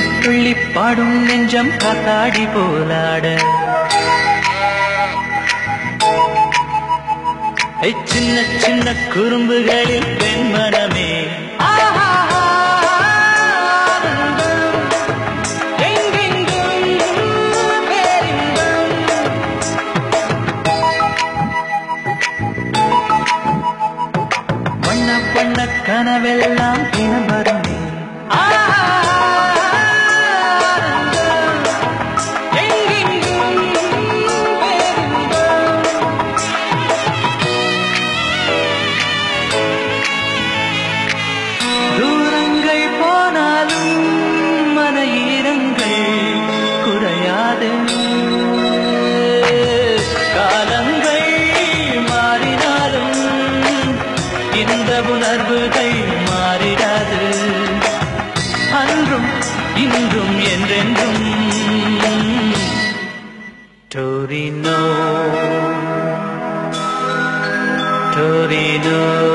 துள்ளி பாடும் நெஞ்சம் காத்தாடி போலாட சின்ன சின்ன குறும்புகளில் பெண்மனமே வண்ண வண்ண கனவெல்லாம் தினம் வருமே தூரங்கள் போனாலும் மன ஈரங்கள் குறையாது காலங்கள் மாறினாலும் இந்த உணர்வுகள் மாறிடாது அன்றும் இன்றும் என்றென்றும் Torino Torino